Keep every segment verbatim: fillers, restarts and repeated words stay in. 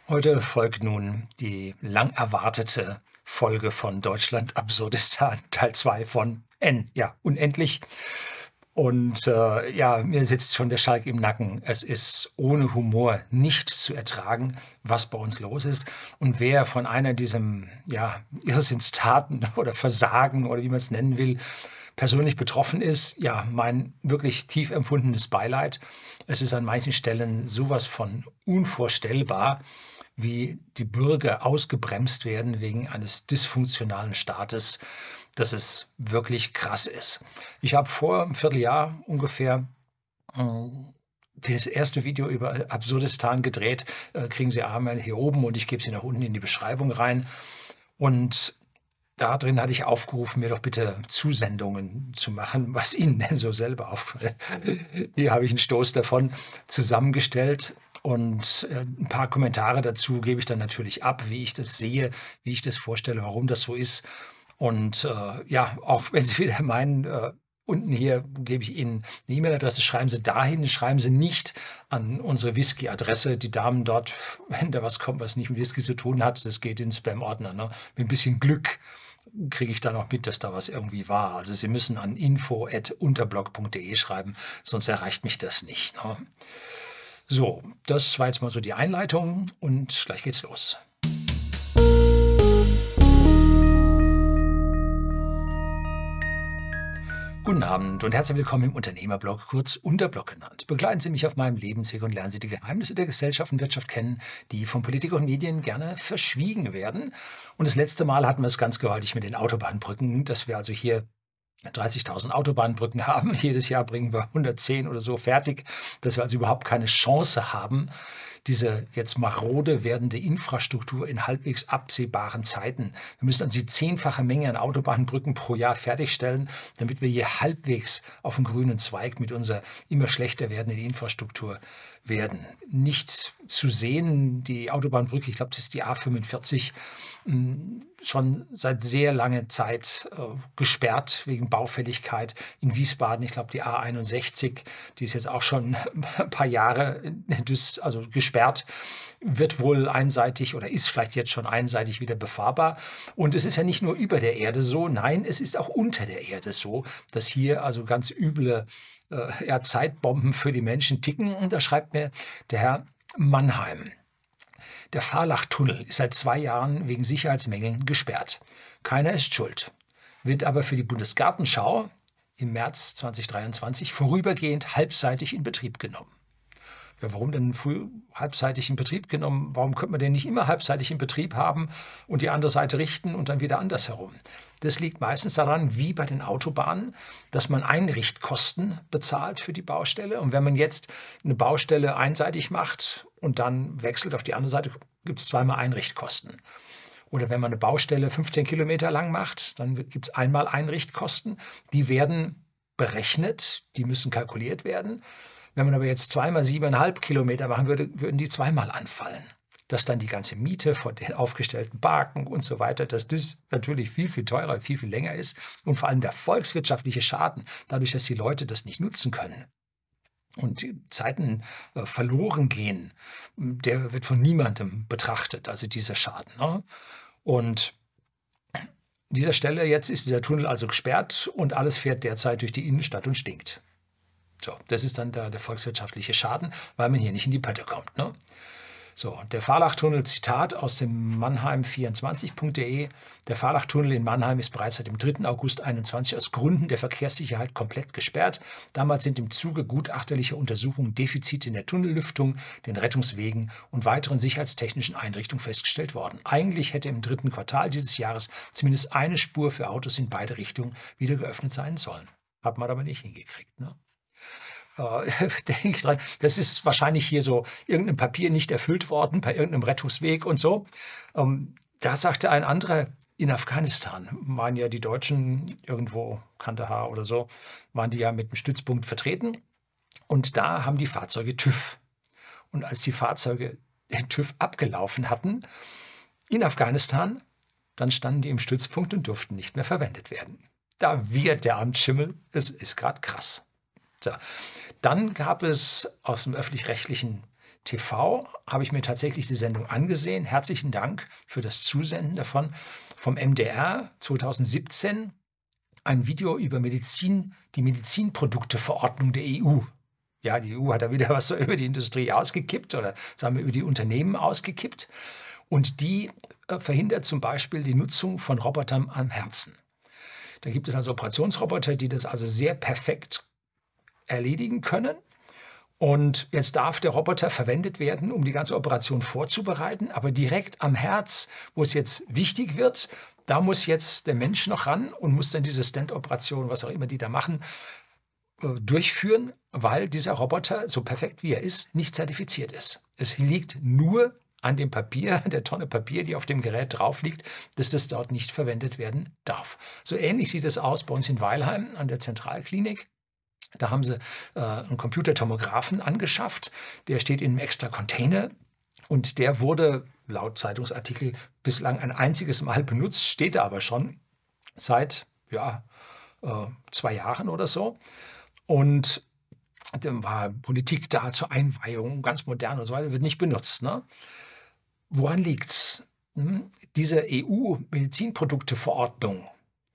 Heute folgt nun die lang erwartete Folge von Deutschland Absurdistan, Teil zwei von N. Ja, unendlich. Und äh, ja, mir sitzt schon der Schalk im Nacken. Es ist ohne Humor nicht zu ertragen, was bei uns los ist. Und wer von einer diesem ja, Irrsinnstaten oder Versagen oder wie man es nennen will, persönlich betroffen ist, ja, mein wirklich tief empfundenes Beileid. Es ist an manchen Stellen sowas von unvorstellbar, wie die Bürger ausgebremst werden wegen eines dysfunktionalen Staates, dass es wirklich krass ist. Ich habe vor einem Vierteljahr ungefähr äh, das erste Video über Absurdistan gedreht. Äh, kriegen Sie einmal hier oben und ich gebe sie nach unten in die Beschreibung rein. Und da drin hatte ich aufgerufen, mir doch bitte Zusendungen zu machen, was Ihnen denn so selber auffällt. Hier habe ich einen Stoß davon zusammengestellt und äh, ein paar Kommentare dazu gebe ich dann natürlich ab, wie ich das sehe, wie ich das vorstelle, warum das so ist. Und äh, ja, auch wenn Sie wieder meinen, äh, unten hier gebe ich Ihnen eine E-Mail-Adresse, schreiben Sie dahin, schreiben Sie nicht an unsere Whisky-Adresse. Die Damen dort, wenn da was kommt, was nicht mit Whisky zu tun hat, das geht in den Spam-Ordner. Ne? Mit ein bisschen Glück kriege ich da noch mit, dass da was irgendwie war. Also Sie müssen an info at unterblog punkt de schreiben, sonst erreicht mich das nicht. Ne? So, das war jetzt mal so die Einleitung und gleich geht's los. Guten Abend und herzlich willkommen im Unternehmerblog, kurz Unterblog genannt. Begleiten Sie mich auf meinem Lebensweg und lernen Sie die Geheimnisse der Gesellschaft und Wirtschaft kennen, die von Politik und Medien gerne verschwiegen werden. Und das letzte Mal hatten wir es ganz gewaltig mit den Autobahnbrücken, dass wir also hier dreißigtausend Autobahnbrücken haben. Jedes Jahr bringen wir hundertzehn oder so fertig, dass wir also überhaupt keine Chance haben, diese jetzt marode werdende Infrastruktur in halbwegs absehbaren Zeiten. Wir müssen also die zehnfache Menge an Autobahnbrücken pro Jahr fertigstellen, damit wir hier halbwegs auf dem grünen Zweig mit unserer immer schlechter werdenden Infrastruktur werden. Nicht zu sehen, die Autobahnbrücke, ich glaube, das ist die A fünfundvierzig, schon seit sehr langer Zeit äh, gesperrt wegen Baufälligkeit. In Wiesbaden, ich glaube, die A einundsechzig, die ist jetzt auch schon ein paar Jahre also gesperrt, wird wohl einseitig oder ist vielleicht jetzt schon einseitig wieder befahrbar. Und es ist ja nicht nur über der Erde so, nein, es ist auch unter der Erde so, dass hier also ganz üble äh, ja, Zeitbomben für die Menschen ticken. Und da schreibt mir der Herr Mannheim: Der Fahrlachtunnel ist seit zwei Jahren wegen Sicherheitsmängeln gesperrt. Keiner ist schuld, wird aber für die Bundesgartenschau im März zweitausenddreiundzwanzig vorübergehend halbseitig in Betrieb genommen. Ja, warum denn früh halbseitig in Betrieb genommen? Warum könnte man den nicht immer halbseitig in Betrieb haben und die andere Seite richten und dann wieder andersherum? Das liegt meistens daran, wie bei den Autobahnen, dass man Einrichtkosten bezahlt für die Baustelle. Und wenn man jetzt eine Baustelle einseitig macht und dann wechselt auf die andere Seite, gibt es zweimal Einrichtkosten. Oder wenn man eine Baustelle fünfzehn Kilometer lang macht, dann gibt es einmal Einrichtkosten. Die werden berechnet, die müssen kalkuliert werden. Wenn man aber jetzt zweimal siebeneinhalb Kilometer machen würde, würden die zweimal anfallen. Dass dann die ganze Miete von den aufgestellten Parken und so weiter, dass das natürlich viel, viel teurer, viel, viel länger ist. Und vor allem der volkswirtschaftliche Schaden, dadurch, dass die Leute das nicht nutzen können und die Zeiten äh, verloren gehen, der wird von niemandem betrachtet, also dieser Schaden. Ne? Und an dieser Stelle jetzt ist dieser Tunnel also gesperrt und alles fährt derzeit durch die Innenstadt und stinkt. So, das ist dann der, der volkswirtschaftliche Schaden, weil man hier nicht in die Pötte kommt. Ne? So, der Fahrlachtunnel, Zitat aus dem Mannheim vierundzwanzig punkt de: Der Fahrlachtunnel in Mannheim ist bereits seit dem dritten August einundzwanzig aus Gründen der Verkehrssicherheit komplett gesperrt. Damals sind im Zuge gutachterlicher Untersuchungen Defizite in der Tunnellüftung, den Rettungswegen und weiteren sicherheitstechnischen Einrichtungen festgestellt worden. Eigentlich hätte im dritten Quartal dieses Jahres zumindest eine Spur für Autos in beide Richtungen wieder geöffnet sein sollen. Hat man aber nicht hingekriegt, ne? Äh, denke ich dran. Das ist wahrscheinlich hier so irgendein Papier nicht erfüllt worden bei irgendeinem Rettungsweg und so. Ähm, da sagte ein anderer, in Afghanistan waren ja die Deutschen irgendwo, Kandahar oder so, waren die ja mit dem Stützpunkt vertreten. Und da haben die Fahrzeuge TÜV. Und als die Fahrzeuge den TÜV abgelaufen hatten in Afghanistan, dann standen die im Stützpunkt und durften nicht mehr verwendet werden. Da wird der Amtsschimmel, es ist gerade krass. So. Dann gab es aus dem öffentlich-rechtlichen T V habe ich mir tatsächlich die Sendung angesehen. Herzlichen Dank für das Zusenden davon. Vom M D R zweitausendsiebzehn ein Video über Medizin, die Medizinprodukteverordnung der E U. Ja, die E U hat da wieder was so über die Industrie ausgekippt oder sagen wir über die Unternehmen ausgekippt. Und die äh, verhindert zum Beispiel die Nutzung von Robotern am Herzen. Da gibt es also Operationsroboter, die das also sehr perfekt erledigen können. Und jetzt darf der Roboter verwendet werden, um die ganze Operation vorzubereiten. Aber direkt am Herz, wo es jetzt wichtig wird, da muss jetzt der Mensch noch ran und muss dann diese Stent-Operation, was auch immer die da machen, durchführen, weil dieser Roboter, so perfekt wie er ist, nicht zertifiziert ist. Es liegt nur an dem Papier, der Tonne Papier, die auf dem Gerät drauf liegt, dass das dort nicht verwendet werden darf. So ähnlich sieht es aus bei uns in Weilheim an der Zentralklinik. Da haben sie äh, einen Computertomographen angeschafft, der steht in einem extra Container und der wurde laut Zeitungsartikel bislang ein einziges Mal benutzt, steht da aber schon seit ja, äh, zwei Jahren oder so. Und dann war Politik da zur Einweihung, ganz modern und so weiter, wird nicht benutzt. Ne? Woran liegt's? Hm? Diese E U-Medizinprodukteverordnung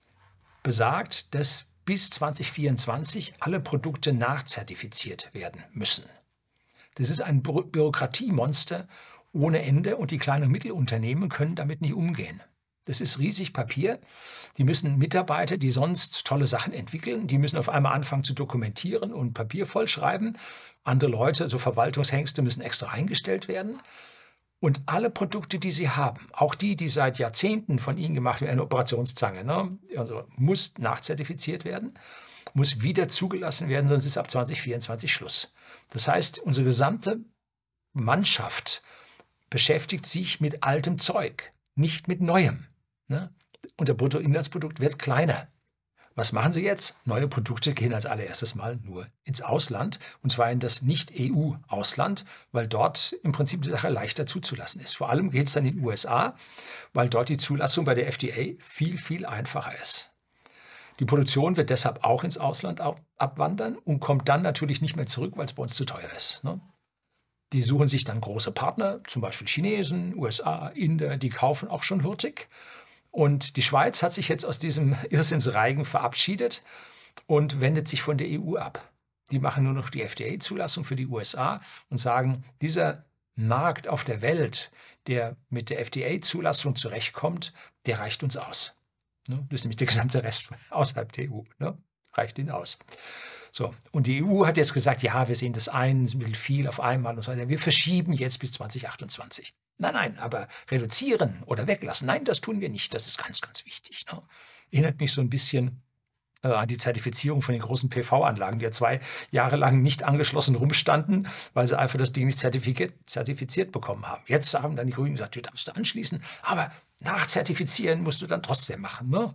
besagt, dass bis zwanzig vierundzwanzig alle Produkte nachzertifiziert werden müssen. Das ist ein Bü Bürokratiemonster ohne Ende und die kleinen und Mittelunternehmen können damit nicht umgehen. Das ist riesig Papier. Die müssen Mitarbeiter, die sonst tolle Sachen entwickeln, die müssen auf einmal anfangen zu dokumentieren und Papier vollschreiben. Andere Leute, so Verwaltungshengste, müssen extra eingestellt werden. Und alle Produkte, die sie haben, auch die, die seit Jahrzehnten von ihnen gemacht werden, eine Operationszange, ne? Also muss nachzertifiziert werden, muss wieder zugelassen werden, sonst ist ab zwanzig vierundzwanzig Schluss. Das heißt, unsere gesamte Mannschaft beschäftigt sich mit altem Zeug, nicht mit Neuem. Ne? Und der Bruttoinlandsprodukt wird kleiner. Was machen sie jetzt? Neue Produkte gehen als allererstes mal nur ins Ausland, und zwar in das Nicht-E U-Ausland, weil dort im Prinzip die Sache leichter zuzulassen ist. Vor allem geht es dann in die U S A, weil dort die Zulassung bei der F D A viel, viel einfacher ist. Die Produktion wird deshalb auch ins Ausland abwandern und kommt dann natürlich nicht mehr zurück, weil es bei uns zu teuer ist. Ne? Die suchen sich dann große Partner, zum Beispiel Chinesen, U S A, Inder, die kaufen auch schon hurtig. Und die Schweiz hat sich jetzt aus diesem Irrsinnsreigen verabschiedet und wendet sich von der E U ab. Die machen nur noch die F D A-Zulassung für die U S A und sagen, dieser Markt auf der Welt, der mit der F D A-Zulassung zurechtkommt, der reicht uns aus. Das ist nämlich der gesamte Rest außerhalb der E U. Ne? Reicht ihnen aus. So, und die E U hat jetzt gesagt, ja, wir sehen das ein, es ist ein bisschen viel auf einmal und so weiter. Wir verschieben jetzt bis zwanzig achtundzwanzig. Nein, nein, aber reduzieren oder weglassen, nein, das tun wir nicht. Das ist ganz, ganz wichtig. Ne? Erinnert mich so ein bisschen äh, an die Zertifizierung von den großen P V-Anlagen, die ja zwei Jahre lang nicht angeschlossen rumstanden, weil sie einfach das Ding nicht zertifiziert, zertifiziert bekommen haben. Jetzt haben dann die Grünen gesagt, du darfst du anschließen, aber nachzertifizieren musst du dann trotzdem machen. Ne?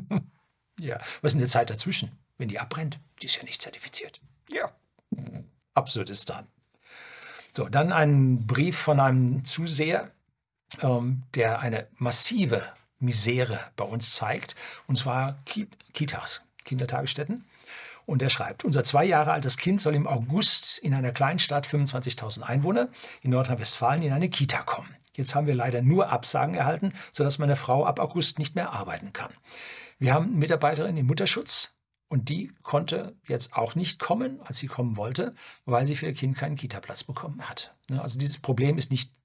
Ja, was ist in der Zeit dazwischen? Wenn die abbrennt, die ist ja nicht zertifiziert. Ja, Absurdistan. So, dann ein Brief von einem Zuseher, ähm, der eine massive Misere bei uns zeigt, und zwar Kitas, Kindertagesstätten. Und er schreibt, unser zwei Jahre altes Kind soll im August in einer Kleinstadt, fünfundzwanzigtausend Einwohner, in Nordrhein-Westfalen in eine Kita kommen. Jetzt haben wir leider nur Absagen erhalten, sodass meine Frau ab August nicht mehr arbeiten kann. Wir haben eine Mitarbeiterin im Mutterschutz und die konnte jetzt auch nicht kommen, als sie kommen wollte, weil sie für ihr Kind keinen Kita-Platz bekommen hat. Also dieses Problem ist nicht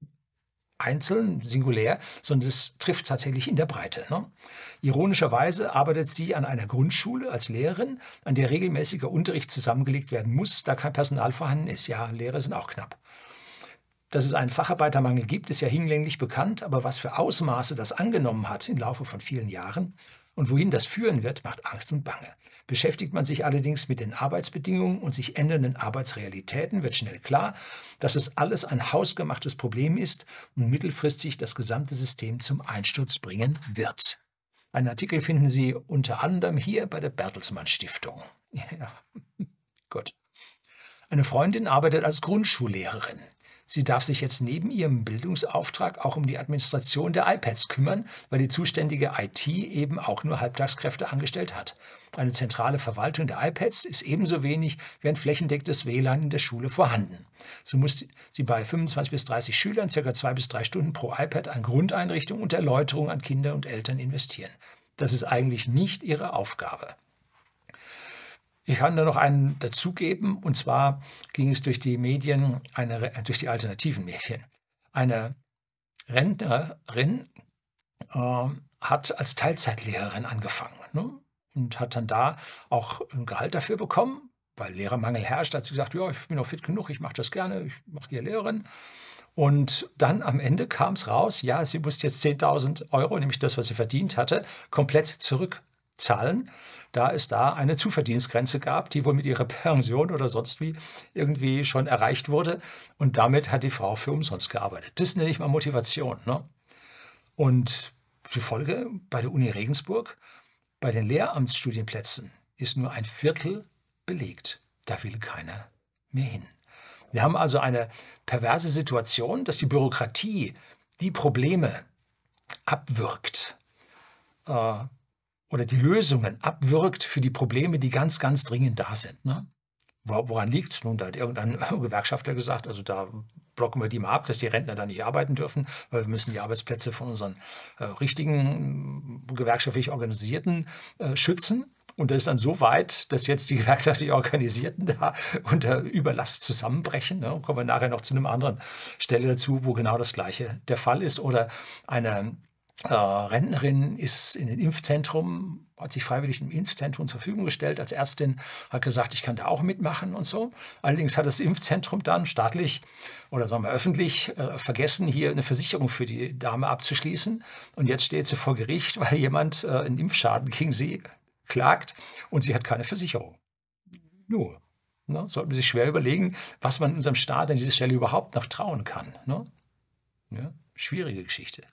einzeln, singulär, sondern es trifft tatsächlich in der Breite. Ne? Ironischerweise arbeitet sie an einer Grundschule als Lehrerin, an der regelmäßiger Unterricht zusammengelegt werden muss, da kein Personal vorhanden ist. Ja, Lehrer sind auch knapp. Dass es einen Facharbeitermangel gibt, ist ja hinlänglich bekannt, aber was für Ausmaße das angenommen hat im Laufe von vielen Jahren und wohin das führen wird, macht Angst und Bange. Beschäftigt man sich allerdings mit den Arbeitsbedingungen und sich ändernden Arbeitsrealitäten, wird schnell klar, dass es alles ein hausgemachtes Problem ist und mittelfristig das gesamte System zum Einsturz bringen wird. Einen Artikel finden Sie unter anderem hier bei der Bertelsmann Stiftung. Ja, gut. Eine Freundin arbeitet als Grundschullehrerin. Sie darf sich jetzt neben ihrem Bildungsauftrag auch um die Administration der iPads kümmern, weil die zuständige I T eben auch nur Halbtagskräfte angestellt hat. Eine zentrale Verwaltung der iPads ist ebenso wenig wie ein flächendecktes W L A N in der Schule vorhanden. So muss sie bei fünfundzwanzig bis dreißig Schülern ca. zwei bis drei Stunden pro iPad an Grundeinrichtung und Erläuterung an Kinder und Eltern investieren. Das ist eigentlich nicht ihre Aufgabe. Ich kann da noch einen dazugeben, und zwar ging es durch die Medien, eine, durch die alternativen Medien. Eine Rentnerin äh, hat als Teilzeitlehrerin angefangen, ne? Und hat dann da auch ein Gehalt dafür bekommen, weil Lehrermangel herrscht. Da hat sie gesagt, ja, ich bin noch fit genug, ich mache das gerne, ich mache hier Lehrerin. Und dann am Ende kam es raus, ja, sie musste jetzt zehntausend Euro, nämlich das, was sie verdient hatte, komplett zurückzahlen, da es da eine Zuverdienstgrenze gab, die wohl mit ihrer Pension oder sonst wie irgendwie schon erreicht wurde. Und damit hat die Frau für umsonst gearbeitet. Das nenne ich mal Motivation, ne? Und die Folge bei der Uni Regensburg, bei den Lehramtsstudienplätzen ist nur ein Viertel belegt. Da will keiner mehr hin. Wir haben also eine perverse Situation, dass die Bürokratie die Probleme abwirkt äh, oder die Lösungen abwirkt für die Probleme, die ganz, ganz dringend da sind. Ne? Woran liegt es? Nun, da hat irgendein Gewerkschaftler gesagt, also da blocken wir die mal ab, dass die Rentner da nicht arbeiten dürfen, weil wir müssen die Arbeitsplätze von unseren äh, richtigen, gewerkschaftlich Organisierten äh, schützen. Und das ist dann so weit, dass jetzt die gewerkschaftlich Organisierten da unter Überlast zusammenbrechen. Ne? Kommen wir nachher noch zu einer anderen Stelle dazu, wo genau das Gleiche der Fall ist. Oder eine äh, Rentnerin ist in ein Impfzentrum, hat sich freiwillig im Impfzentrum zur Verfügung gestellt als Ärztin, hat gesagt, ich kann da auch mitmachen und so. Allerdings hat das Impfzentrum dann staatlich oder sagen wir öffentlich äh, vergessen, hier eine Versicherung für die Dame abzuschließen. Und jetzt steht sie vor Gericht, weil jemand äh, einen Impfschaden gegen sie klagt und sie hat keine Versicherung. Nur, ne, sollte man sich schwer überlegen, was man in unserem Staat an dieser Stelle überhaupt noch trauen kann. Ne? Ja, schwierige Geschichte.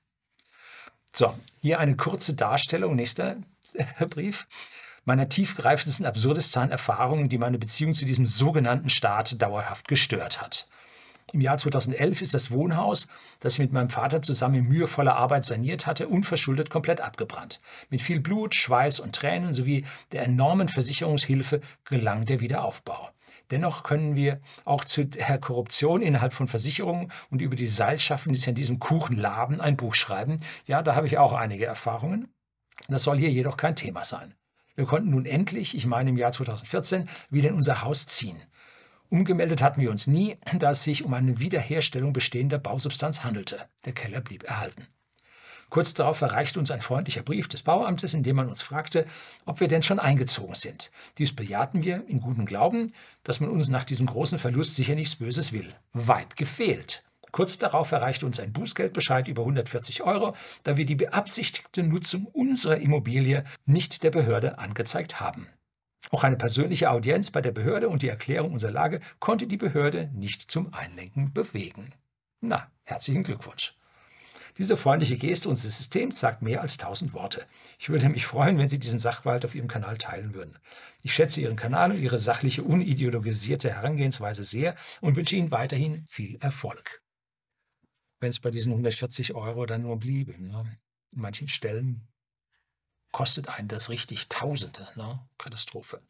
So, hier eine kurze Darstellung, nächster Brief, meiner tiefgreifendsten, absurdesten Erfahrungen, die meine Beziehung zu diesem sogenannten Staat dauerhaft gestört hat. Im Jahr zweitausendelf ist das Wohnhaus, das ich mit meinem Vater zusammen in mühevoller Arbeit saniert hatte, unverschuldet komplett abgebrannt. Mit viel Blut, Schweiß und Tränen sowie der enormen Versicherungshilfe gelang der Wiederaufbau. Dennoch können wir auch zu der Korruption innerhalb von Versicherungen und über die Seilschaften, die sich an diesem Kuchen laben, ein Buch schreiben. Ja, da habe ich auch einige Erfahrungen. Das soll hier jedoch kein Thema sein. Wir konnten nun endlich, ich meine im Jahr zweitausendvierzehn, wieder in unser Haus ziehen. Umgemeldet hatten wir uns nie, da es sich um eine Wiederherstellung bestehender Bausubstanz handelte. Der Keller blieb erhalten. Kurz darauf erreichte uns ein freundlicher Brief des Bauamtes, in dem man uns fragte, ob wir denn schon eingezogen sind. Dies bejahten wir in gutem Glauben, dass man uns nach diesem großen Verlust sicher nichts Böses will. Weit gefehlt. Kurz darauf erreichte uns ein Bußgeldbescheid über hundertvierzig Euro, da wir die beabsichtigte Nutzung unserer Immobilie nicht der Behörde angezeigt haben. Auch eine persönliche Audienz bei der Behörde und die Erklärung unserer Lage konnte die Behörde nicht zum Einlenken bewegen. Na, herzlichen Glückwunsch. Diese freundliche Geste unseres Systems sagt mehr als tausend Worte. Ich würde mich freuen, wenn Sie diesen Sachverhalt auf Ihrem Kanal teilen würden. Ich schätze Ihren Kanal und Ihre sachliche, unideologisierte Herangehensweise sehr und wünsche Ihnen weiterhin viel Erfolg. Wenn es bei diesen hundertvierzig Euro dann nur bliebe. Ne? An manchen Stellen kostet einen das richtig Tausende. Ne? Katastrophe.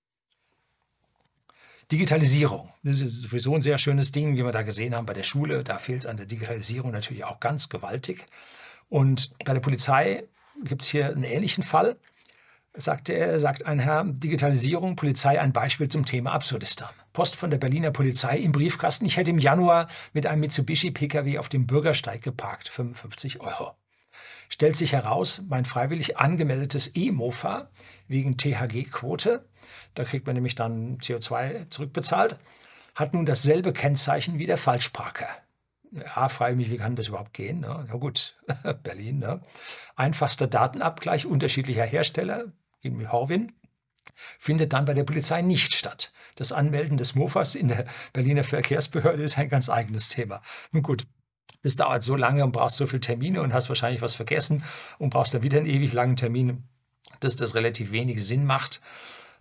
Digitalisierung. Das ist sowieso ein sehr schönes Ding, wie wir da gesehen haben bei der Schule. Da fehlt es an der Digitalisierung natürlich auch ganz gewaltig. Und bei der Polizei gibt es hier einen ähnlichen Fall. Sagt, er, sagt ein Herr, Digitalisierung, Polizei, ein Beispiel zum Thema Absurdistan. Post von der Berliner Polizei im Briefkasten. Ich hätte im Januar mit einem Mitsubishi-P K W auf dem Bürgersteig geparkt. fünfundfünfzig Euro. Stellt sich heraus, mein freiwillig angemeldetes E-Mofa wegen T H G-Quote, da kriegt man nämlich dann C O zwei zurückbezahlt, hat nun dasselbe Kennzeichen wie der Falschparker. Ja, frage mich, wie kann das überhaupt gehen? Ne? Na gut, Berlin. Ne? Einfachster Datenabgleich unterschiedlicher Hersteller, in Horwin, findet dann bei der Polizei nicht statt. Das Anmelden des Mofas in der Berliner Verkehrsbehörde ist ein ganz eigenes Thema. Nun gut. Das dauert so lange und brauchst so viele Termine und hast wahrscheinlich was vergessen und brauchst dann wieder einen ewig langen Termin, dass das relativ wenig Sinn macht.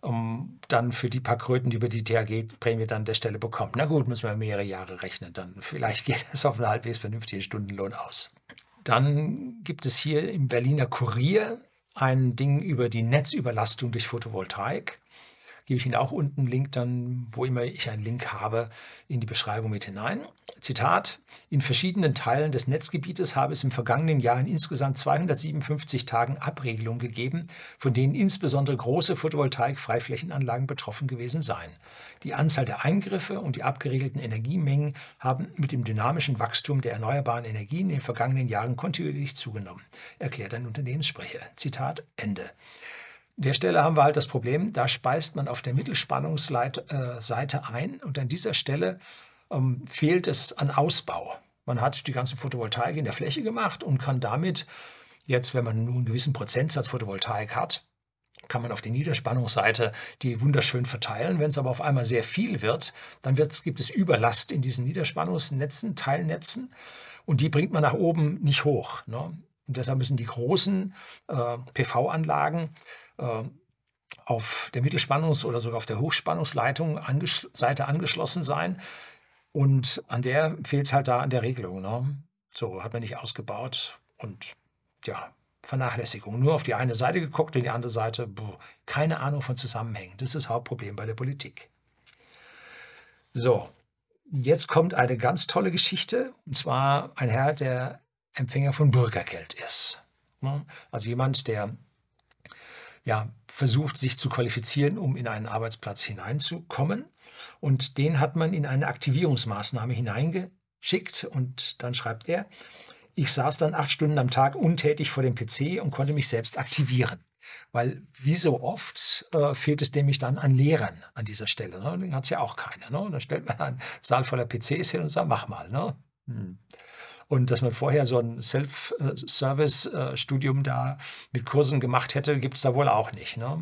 um dann für die paar Kröten, die über die T H G-Prämie dann an der Stelle bekommt. Na gut, müssen wir mehrere Jahre rechnen, dann vielleicht geht es auf einen halbwegs vernünftigen Stundenlohn aus. Dann gibt es hier im Berliner Kurier ein Ding über die Netzüberlastung durch Photovoltaik. Gebe ich Ihnen auch unten einen Link, dann, wo immer ich einen Link habe, in die Beschreibung mit hinein. Zitat: In verschiedenen Teilen des Netzgebietes habe es im vergangenen Jahr in insgesamt zweihundertsiebenundfünfzig Tagen Abregelungen gegeben, von denen insbesondere große Photovoltaik-Freiflächenanlagen betroffen gewesen seien. Die Anzahl der Eingriffe und die abgeregelten Energiemengen haben mit dem dynamischen Wachstum der erneuerbaren Energien in den vergangenen Jahren kontinuierlich zugenommen, erklärt ein Unternehmenssprecher. Zitat Ende. An der Stelle haben wir halt das Problem, da speist man auf der Mittelspannungsseite ein und an dieser Stelle ähm, fehlt es an Ausbau. Man hat die ganze Photovoltaik in der Fläche gemacht und kann damit jetzt, wenn man nur einen gewissen Prozentsatz Photovoltaik hat, kann man auf der Niederspannungsseite die wunderschön verteilen. Wenn es aber auf einmal sehr viel wird, dann wird's, gibt es Überlast in diesen Niederspannungsnetzen, Teilnetzen, und die bringt man nach oben nicht hoch, ne? Und deshalb müssen die großen äh, P V-Anlagen äh, auf der Mittelspannungs- oder sogar auf der Hochspannungsleitung angeschl- Seite angeschlossen sein. Und an der fehlt es halt da an der Regelung, ne? So hat man nicht ausgebaut und ja, Vernachlässigung. Nur auf die eine Seite geguckt und die andere Seite, boah, keine Ahnung von Zusammenhängen. Das ist das Hauptproblem bei der Politik. So, jetzt kommt eine ganz tolle Geschichte, und zwar ein Herr, der Empfänger von Bürgergeld ist. Also jemand, der ja, versucht, sich zu qualifizieren, um in einen Arbeitsplatz hineinzukommen. Und den hat man in eine Aktivierungsmaßnahme hineingeschickt. Und dann schreibt er: Ich saß dann acht Stunden am Tag untätig vor dem P C und konnte mich selbst aktivieren. Weil wie so oft äh, fehlt es nämlich dann an Lehrern an dieser Stelle. Ne? Den hat es ja auch keiner. Ne? Und dann stellt man einen Saal voller P Cs hin und sagt, mach mal. Ne? Hm. Und dass man vorher so ein Self-Service-Studium da mit Kursen gemacht hätte, gibt es da wohl auch nicht. Ne?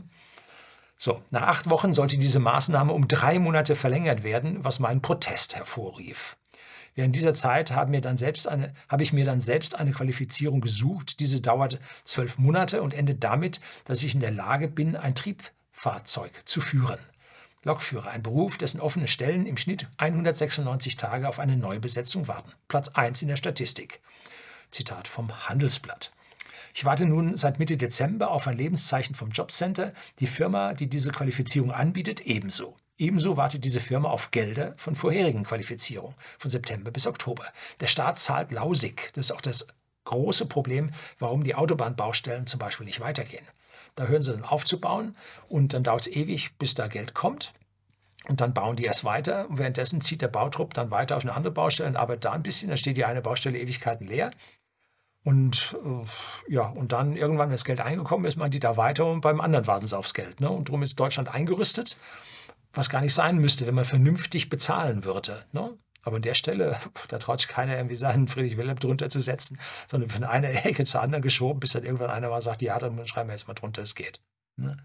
So, nach acht Wochen sollte diese Maßnahme um drei Monate verlängert werden, was meinen Protest hervorrief. Während dieser Zeit haben mir dann selbst eine, habe ich mir dann selbst eine Qualifizierung gesucht. Diese dauert zwölf Monate und endet damit, dass ich in der Lage bin, ein Triebfahrzeug zu führen. Lokführer, ein Beruf, dessen offene Stellen im Schnitt hundertsechsundneunzig Tage auf eine Neubesetzung warten. Platz eins in der Statistik. Zitat vom Handelsblatt. Ich warte nun seit Mitte Dezember auf ein Lebenszeichen vom Jobcenter. Die Firma, die diese Qualifizierung anbietet, ebenso. Ebenso wartet diese Firma auf Gelder von vorherigen Qualifizierungen, von September bis Oktober. Der Staat zahlt lausig. Das ist auch das große Problem, warum die Autobahnbaustellen zum Beispiel nicht weitergehen. Da hören sie dann auf zu bauen und dann dauert es ewig, bis da Geld kommt. Und dann bauen die erst weiter. Und währenddessen zieht der Bautrupp dann weiter auf eine andere Baustelle und arbeitet da ein bisschen. Dann steht die eine Baustelle Ewigkeiten leer. Und äh, ja, und dann irgendwann, wenn das Geld eingekommen ist, machen die da weiter und beim anderen warten sie aufs Geld. Ne? Und darum ist Deutschland eingerüstet, was gar nicht sein müsste, wenn man vernünftig bezahlen würde. Ne? Aber an der Stelle, da traut sich keiner irgendwie seinen Friedrich Wilhelm drunter zu setzen, sondern von einer Ecke zur anderen geschoben, bis dann irgendwann einer mal sagt, ja, dann schreiben wir jetzt mal drunter, es geht. Ne?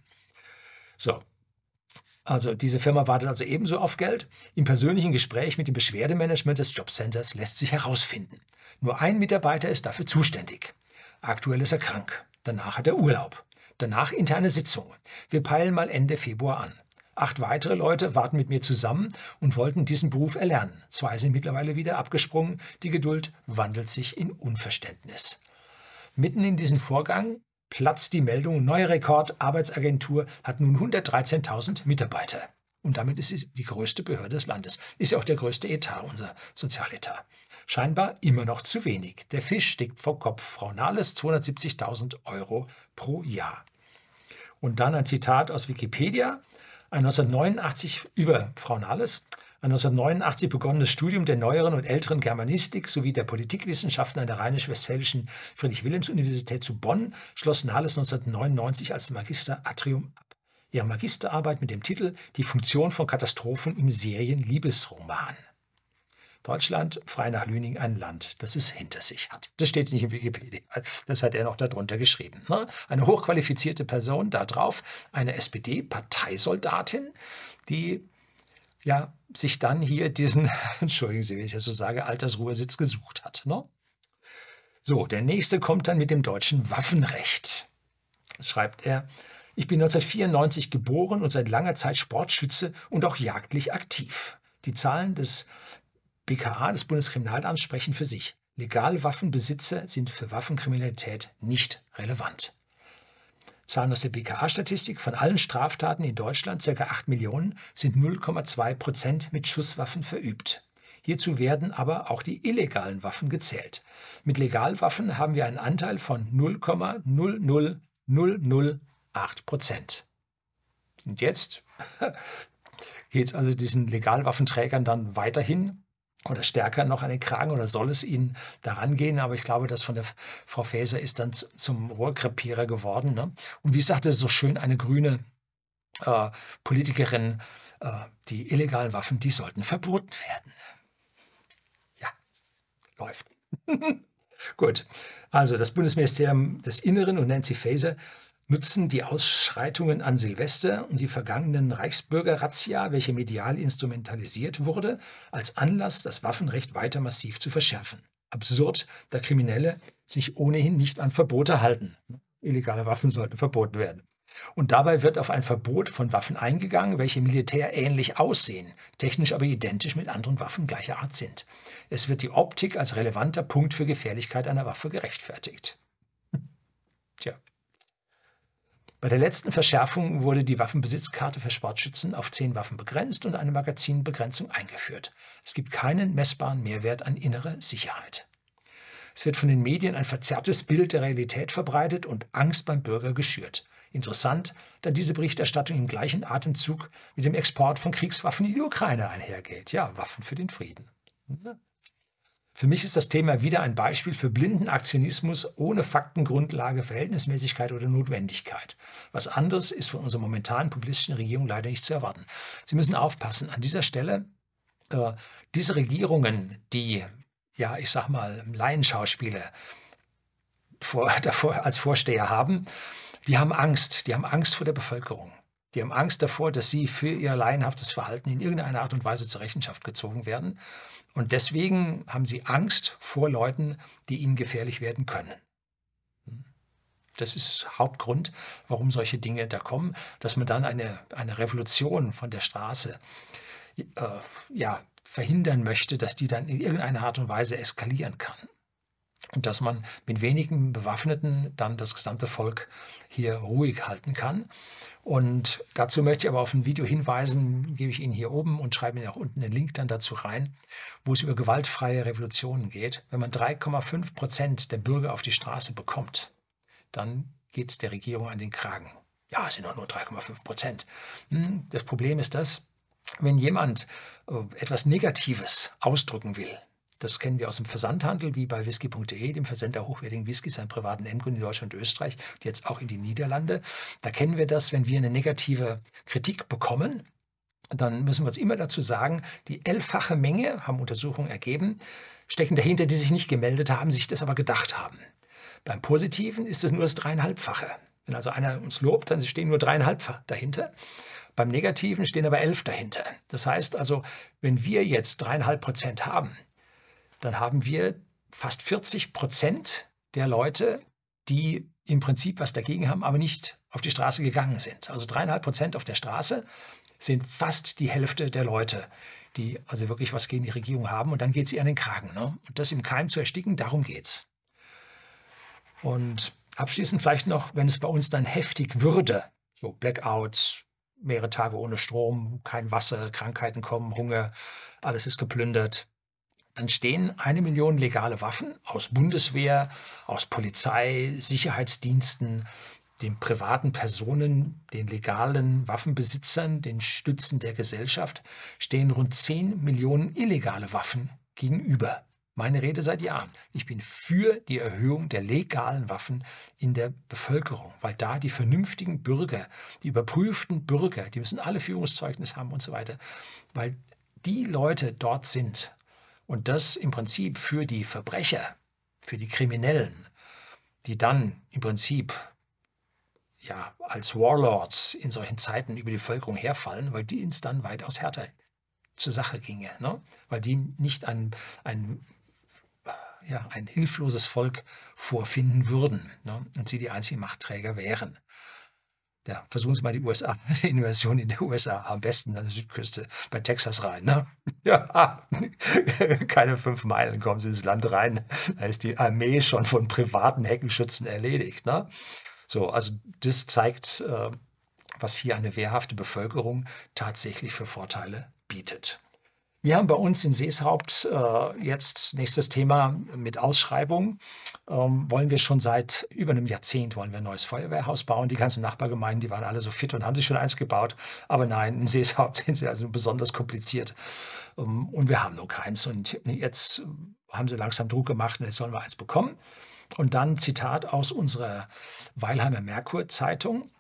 So. Also diese Firma wartet also ebenso auf Geld. Im persönlichen Gespräch mit dem Beschwerdemanagement des Jobcenters lässt sich herausfinden: Nur ein Mitarbeiter ist dafür zuständig. Aktuell ist er krank. Danach hat er Urlaub. Danach interne Sitzungen. Wir peilen mal Ende Februar an. Acht weitere Leute warten mit mir zusammen und wollten diesen Beruf erlernen. Zwei sind mittlerweile wieder abgesprungen. Die Geduld wandelt sich in Unverständnis. Mitten in diesem Vorgang platzt die Meldung: Neuer Rekord, Arbeitsagentur hat nun hundertdreizehntausend Mitarbeiter. Und damit ist sie die größte Behörde des Landes. Ist ja auch der größte Etat, unser Sozialetat. Scheinbar immer noch zu wenig. Der Fisch stickt vor Kopf. Frau Nahles, zweihundertsiebzigtausend Euro pro Jahr. Und dann ein Zitat aus Wikipedia. Ein neunzehnhundertneunundachtzig über Frau Nahles. Ein neunzehnhundertneunundachtzig begonnenes Studium der neueren und älteren Germanistik sowie der Politikwissenschaften an der Rheinisch-Westfälischen Friedrich-Wilhelms-Universität zu Bonn schloss Nahles neunzehnhundertneunundneunzig als Magister Artium ab. Ihre Magisterarbeit mit dem Titel Die Funktion von Katastrophen im Serienliebesroman. Deutschland, frei nach Lüning, ein Land, das es hinter sich hat. Das steht nicht in Wikipedia, das hat er noch darunter geschrieben. Eine hochqualifizierte Person da drauf, eine S P D-Parteisoldatin, die ja, sich dann hier diesen, entschuldigen Sie, wenn ich das so sage, Altersruhesitz gesucht hat. Ne? So, der nächste kommt dann mit dem deutschen Waffenrecht. Das schreibt er: Ich bin neunzehnhundertvierundneunzig geboren und seit langer Zeit Sportschütze und auch jagdlich aktiv. Die Zahlen des B K A, des Bundeskriminalamts, sprechen für sich. Legalwaffenbesitzer sind für Waffenkriminalität nicht relevant. Zahlen aus der B K A-Statistik: Von allen Straftaten in Deutschland, ca. acht Millionen, sind null Komma zwei Prozent mit Schusswaffen verübt. Hierzu werden aber auch die illegalen Waffen gezählt. Mit Legalwaffen haben wir einen Anteil von null Komma null null null null acht Prozent. Und jetzt geht es also diesen Legalwaffenträgern dann weiterhin oder stärker noch an den Kragen, oder soll es ihnen daran gehen? Aber ich glaube, das von der Frau Faeser ist dann zum Rohrkrepierer geworden. Ne? Und wie sagte so schön eine grüne äh, Politikerin, äh, die illegalen Waffen, die sollten verboten werden. Ja, läuft. Gut, also das Bundesministerium des Inneren und Nancy Faeser nutzen die Ausschreitungen an Silvester und die vergangenen Reichsbürger-Razzia, welche medial instrumentalisiert wurde, als Anlass, das Waffenrecht weiter massiv zu verschärfen. Absurd, da Kriminelle sich ohnehin nicht an Verbote halten. Illegale Waffen sollten verboten werden. Und dabei wird auf ein Verbot von Waffen eingegangen, welche militärähnlich aussehen, technisch aber identisch mit anderen Waffen gleicher Art sind. Es wird die Optik als relevanter Punkt für Gefährlichkeit einer Waffe gerechtfertigt. Tja. Bei der letzten Verschärfung wurde die Waffenbesitzkarte für Sportschützen auf zehn Waffen begrenzt und eine Magazinbegrenzung eingeführt. Es gibt keinen messbaren Mehrwert an innerer Sicherheit. Es wird von den Medien ein verzerrtes Bild der Realität verbreitet und Angst beim Bürger geschürt. Interessant, da diese Berichterstattung im gleichen Atemzug mit dem Export von Kriegswaffen in die Ukraine einhergeht. Ja, Waffen für den Frieden. Für mich ist das Thema wieder ein Beispiel für blinden Aktionismus ohne Faktengrundlage, Verhältnismäßigkeit oder Notwendigkeit. Was anderes ist von unserer momentanen populistischen Regierung leider nicht zu erwarten. Sie müssen aufpassen, an dieser Stelle, äh, diese Regierungen, die, ja, ich sag mal, Laienschauspiele vor, davor als Vorsteher haben, die haben Angst, die haben Angst vor der Bevölkerung. Die haben Angst davor, dass sie für ihr laienhaftes Verhalten in irgendeiner Art und Weise zur Rechenschaft gezogen werden. Und deswegen haben sie Angst vor Leuten, die ihnen gefährlich werden können. Das ist Hauptgrund, warum solche Dinge da kommen, dass man dann eine, eine Revolution von der Straße äh, ja, verhindern möchte, dass die dann in irgendeiner Art und Weise eskalieren kann. Und dass man mit wenigen Bewaffneten dann das gesamte Volk hier ruhig halten kann. Und dazu möchte ich aber auf ein Video hinweisen, gebe ich Ihnen hier oben und schreibe Ihnen auch unten den Link dann dazu rein, wo es über gewaltfreie Revolutionen geht. Wenn man drei Komma fünf Prozent der Bürger auf die Straße bekommt, dann geht es der Regierung an den Kragen. Ja, es sind doch nur drei Komma fünf Prozent. Das Problem ist das, wenn jemand etwas Negatives ausdrücken will, das kennen wir aus dem Versandhandel, wie bei whisky punkt de, dem Versender hochwertigen Whiskys an privaten Endkunden in Deutschland und Österreich, jetzt auch in die Niederlande. Da kennen wir das, wenn wir eine negative Kritik bekommen, dann müssen wir uns immer dazu sagen, die elffache Menge, haben Untersuchungen ergeben, stecken dahinter, die sich nicht gemeldet haben, sich das aber gedacht haben. Beim Positiven ist es nur das dreieinhalbfache. Wenn also einer uns lobt, dann stehen nur dreieinhalb dahinter. Beim Negativen stehen aber elf dahinter. Das heißt also, wenn wir jetzt dreieinhalb Prozent haben, dann haben wir fast vierzig Prozent der Leute, die im Prinzip was dagegen haben, aber nicht auf die Straße gegangen sind. Also dreieinhalb Prozent auf der Straße sind fast die Hälfte der Leute, die also wirklich was gegen die Regierung haben. Und dann geht sie an den Kragen. Ne? Und das im Keim zu ersticken, darum geht's. Und abschließend vielleicht noch, wenn es bei uns dann heftig würde, so Blackouts, mehrere Tage ohne Strom, kein Wasser, Krankheiten kommen, Hunger, alles ist geplündert, dann stehen eine Million legale Waffen aus Bundeswehr, aus Polizei, Sicherheitsdiensten, den privaten Personen, den legalen Waffenbesitzern, den Stützen der Gesellschaft, stehen rund zehn Millionen illegale Waffen gegenüber. Meine Rede seit Jahren. Ich bin für die Erhöhung der legalen Waffen in der Bevölkerung, weil da die vernünftigen Bürger, die überprüften Bürger, die müssen alle Führungszeugnis haben und so weiter, weil die Leute dort sind, und das im Prinzip für die Verbrecher, für die Kriminellen, die dann im Prinzip ja, als Warlords in solchen Zeiten über die Bevölkerung herfallen, weil die uns dann weitaus härter zur Sache ginge, ne? Weil die nicht ein, ein, ja, ein hilfloses Volk vorfinden würden, ne? Und sie die einzigen Machtträger wären. Ja, versuchen Sie mal die U S A, die Invasion in der U S A, am besten an der Südküste bei Texas rein, ne? Ja, keine fünf Meilen kommen Sie ins Land rein, da ist die Armee schon von privaten Heckenschützen erledigt, ne? So, also das zeigt, äh, was hier eine wehrhafte Bevölkerung tatsächlich für Vorteile bietet. Wir haben bei uns in Seeshaupt äh, jetzt nächstes Thema mit Ausschreibung. Ähm, wollen wir schon seit über einem Jahrzehnt wollen wir ein neues Feuerwehrhaus bauen. Die ganzen Nachbargemeinden, die waren alle so fit und haben sich schon eins gebaut. Aber nein, in Seeshaupt sind sie also besonders kompliziert. Ähm, und wir haben noch keins. Und jetzt haben sie langsam Druck gemacht und jetzt sollen wir eins bekommen. Und dann Zitat aus unserer Weilheimer Merkur-Zeitung.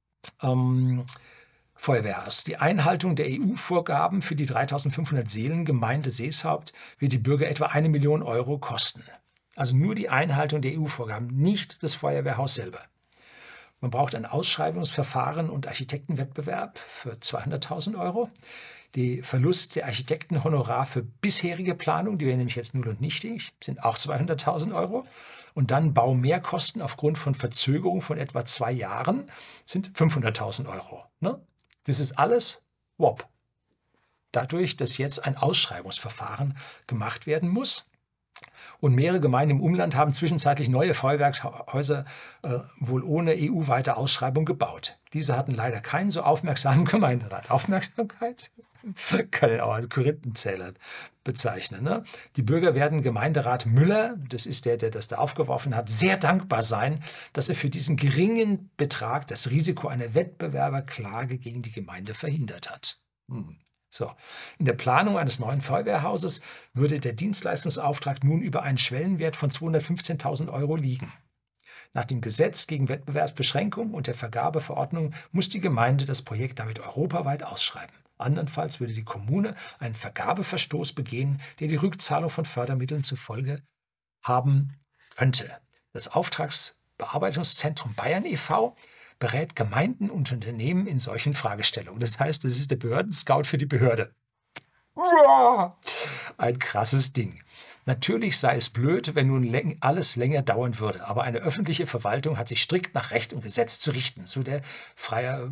Ähm, Feuerwehrhaus. Die Einhaltung der E U-Vorgaben für die dreitausendfünfhundert Seelengemeinde Seeshaupt wird die Bürger etwa eine Million Euro kosten. Also nur die Einhaltung der E U-Vorgaben, nicht das Feuerwehrhaus selber. Man braucht ein Ausschreibungsverfahren und Architektenwettbewerb für zweihunderttausend Euro. Der Verlust der Architektenhonorar für bisherige Planung, die wäre nämlich jetzt null und nichtig, sind auch zweihunderttausend Euro. Und dann Baumehrkosten aufgrund von Verzögerung von etwa zwei Jahren sind fünfhunderttausend Euro. Ne? Das ist alles W O P. Dadurch, dass jetzt ein Ausschreibungsverfahren gemacht werden muss. Und mehrere Gemeinden im Umland haben zwischenzeitlich neue Feuerwerkshäuser äh, wohl ohne E U-weite Ausschreibung gebaut. Diese hatten leider keinen so aufmerksamen Gemeinderat. Aufmerksamkeit kann ich auch als Korinthenzähler bezeichnen. Ne? Die Bürger werden Gemeinderat Müller, das ist der, der das da aufgeworfen hat, sehr dankbar sein, dass er für diesen geringen Betrag das Risiko einer Wettbewerberklage gegen die Gemeinde verhindert hat. Hm. So. In der Planung eines neuen Feuerwehrhauses würde der Dienstleistungsauftrag nun über einen Schwellenwert von zweihundertfünfzehntausend Euro liegen. Nach dem Gesetz gegen Wettbewerbsbeschränkung und der Vergabeverordnung muss die Gemeinde das Projekt damit europaweit ausschreiben. Andernfalls würde die Kommune einen Vergabeverstoß begehen, der die Rückzahlung von Fördermitteln zur Folge haben könnte. Das Auftragsbearbeitungszentrum Bayern e V berät Gemeinden und Unternehmen in solchen Fragestellungen. Das heißt, das ist der Behördenscout für die Behörde. Ein krasses Ding. Natürlich sei es blöd, wenn nun alles länger dauern würde, aber eine öffentliche Verwaltung hat sich strikt nach Recht und Gesetz zu richten. So der freie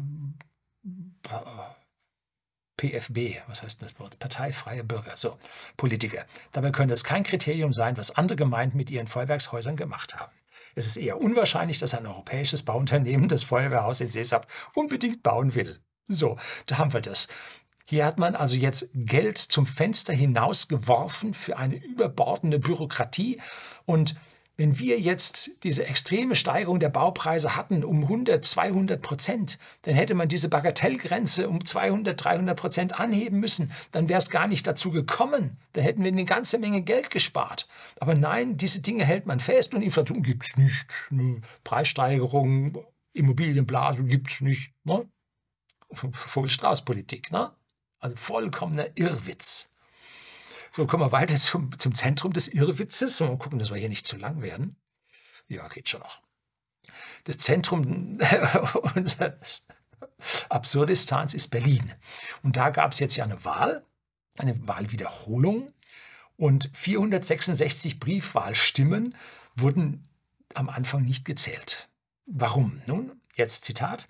P F B, was heißt das bei uns? Partei Freie Bürger, so, Politiker. Dabei könnte es kein Kriterium sein, was andere Gemeinden mit ihren Feuerwerkshäusern gemacht haben. Es ist eher unwahrscheinlich, dass ein europäisches Bauunternehmen das Feuerwehrhaus in Seeshaupt unbedingt bauen will. So, da haben wir das. Hier hat man also jetzt Geld zum Fenster hinaus geworfen für eine überbordende Bürokratie. Und wenn wir jetzt diese extreme Steigerung der Baupreise hatten um hundert, zweihundert Prozent, dann hätte man diese Bagatellgrenze um zweihundert, dreihundert Prozent anheben müssen. Dann wäre es gar nicht dazu gekommen. Da hätten wir eine ganze Menge Geld gespart. Aber nein, diese Dinge hält man fest und Inflation gibt es nicht. Preissteigerungen, Immobilienblase gibt es nicht. Ne? Vogel-Strauß-Politik. Ne? Also vollkommener Irrwitz. So, kommen wir weiter zum, zum Zentrum des Irrwitzes. Mal gucken, dass wir hier nicht zu lang werden. Ja, geht schon noch. Das Zentrum unseres Absurdistans ist Berlin. Und da gab es jetzt ja eine Wahl, eine Wahlwiederholung. Und vierhundertsechsundsechzig Briefwahlstimmen wurden am Anfang nicht gezählt. Warum? Nun, jetzt Zitat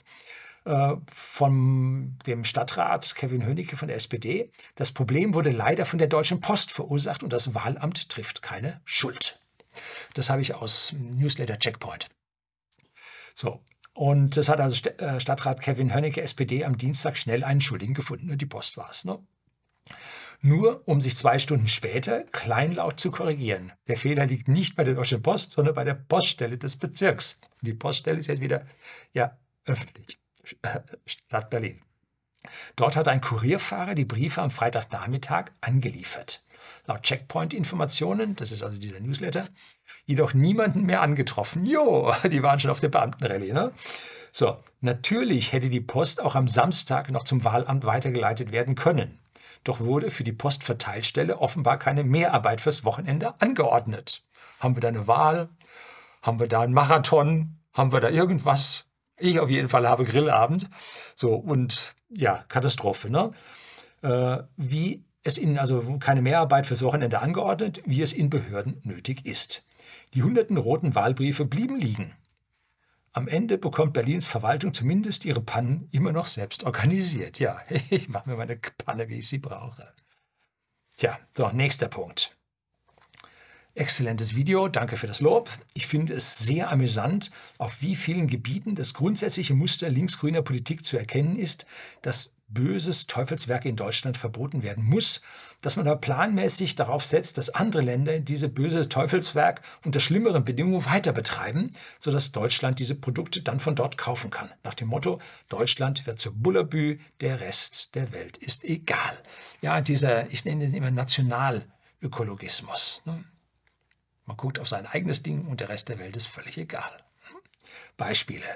von dem Stadtrat Kevin Hönicke von der S P D. Das Problem wurde leider von der Deutschen Post verursacht und das Wahlamt trifft keine Schuld. Das habe ich aus Newsletter Checkpoint. So, und das hat also Stadtrat Kevin Hönicke, S P D, am Dienstag schnell einen Schuldigen gefunden. Die Post war es, ne? Nur um sich zwei Stunden später kleinlaut zu korrigieren. Der Fehler liegt nicht bei der Deutschen Post, sondern bei der Poststelle des Bezirks. Die Poststelle ist jetzt wieder, ja, öffentlich. Stadt Berlin. Dort hat ein Kurierfahrer die Briefe am Freitagnachmittag angeliefert. Laut Checkpoint-Informationen, das ist also dieser Newsletter, jedoch niemanden mehr angetroffen. Jo, die waren schon auf der Beamtenrallye, ne? So, natürlich hätte die Post auch am Samstag noch zum Wahlamt weitergeleitet werden können. Doch wurde für die Postverteilstelle offenbar keine Mehrarbeit fürs Wochenende angeordnet. Haben wir da eine Wahl? Haben wir da einen Marathon? Haben wir da irgendwas? Ich auf jeden Fall habe Grillabend. So, und ja, Katastrophe, ne? Äh, wie es in, also keine Mehrarbeit fürs Wochenende angeordnet, wie es in Behörden nötig ist. Die hunderten roten Wahlbriefe blieben liegen. Am Ende bekommt Berlins Verwaltung zumindest ihre Pannen immer noch selbst organisiert. Ja, ich mache mir meine Panne, wie ich sie brauche. Tja, so, nächster Punkt. Exzellentes Video, danke für das Lob. Ich finde es sehr amüsant, auf wie vielen Gebieten das grundsätzliche Muster linksgrüner Politik zu erkennen ist, dass böses Teufelswerk in Deutschland verboten werden muss, dass man aber planmäßig darauf setzt, dass andere Länder diese böse Teufelswerk unter schlimmeren Bedingungen weiter betreiben, sodass Deutschland diese Produkte dann von dort kaufen kann. Nach dem Motto, Deutschland wird zur Bullabü, der Rest der Welt ist egal. Ja, dieser, ich nenne den immer Nationalökologismus. Ne? Man guckt auf sein eigenes Ding und der Rest der Welt ist völlig egal. Beispiele.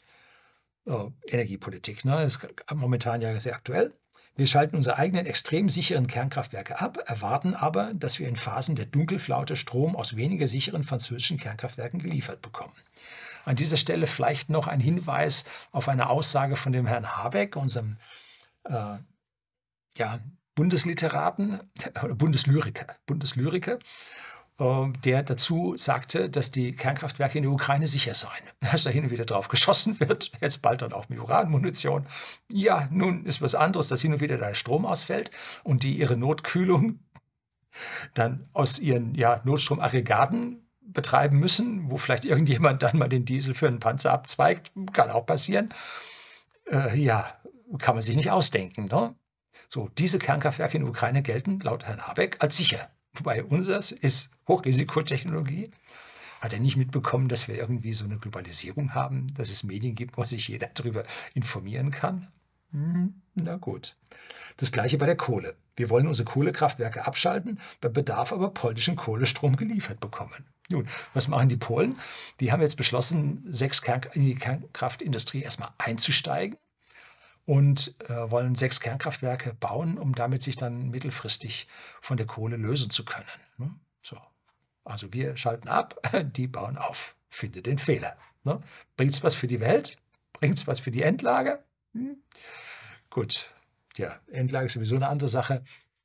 Oh, Energiepolitik, ne? Das ist momentan ja sehr aktuell. Wir schalten unsere eigenen extrem sicheren Kernkraftwerke ab, erwarten aber, dass wir in Phasen der Dunkelflaute Strom aus weniger sicheren französischen Kernkraftwerken geliefert bekommen. An dieser Stelle vielleicht noch ein Hinweis auf eine Aussage von dem Herrn Habeck, unserem äh, ja, Bundesliteraten oder Bundeslyriker, Bundeslyriker, der dazu sagte, dass die Kernkraftwerke in der Ukraine sicher seien. Dass da hin und wieder drauf geschossen wird, jetzt bald dann auch mit Uranmunition. Ja, nun ist was anderes, dass hin und wieder der Strom ausfällt und die ihre Notkühlung dann aus ihren ja, Notstromaggregaten betreiben müssen, wo vielleicht irgendjemand dann mal den Diesel für einen Panzer abzweigt. Kann auch passieren. Äh, ja, kann man sich nicht ausdenken. Ne? So, diese Kernkraftwerke in der Ukraine gelten laut Herrn Habeck als sicher. Wobei unseres ist Hochrisikotechnologie. Hat er nicht mitbekommen, dass wir irgendwie so eine Globalisierung haben, dass es Medien gibt, wo sich jeder darüber informieren kann? Hm, na gut. Das gleiche bei der Kohle. Wir wollen unsere Kohlekraftwerke abschalten, bei Bedarf aber polnischen Kohlestrom geliefert bekommen. Nun, was machen die Polen? Die haben jetzt beschlossen, sechs Kern in die Kernkraftindustrie erstmal einzusteigen. Und äh, wollen sechs Kernkraftwerke bauen, um damit sich dann mittelfristig von der Kohle lösen zu können. Ne? So. Also wir schalten ab, die bauen auf. Finde den Fehler. Ne? Bringt es was für die Welt? Bringt es was für die Endlage? Hm? Gut, ja, Endlage ist sowieso eine andere Sache.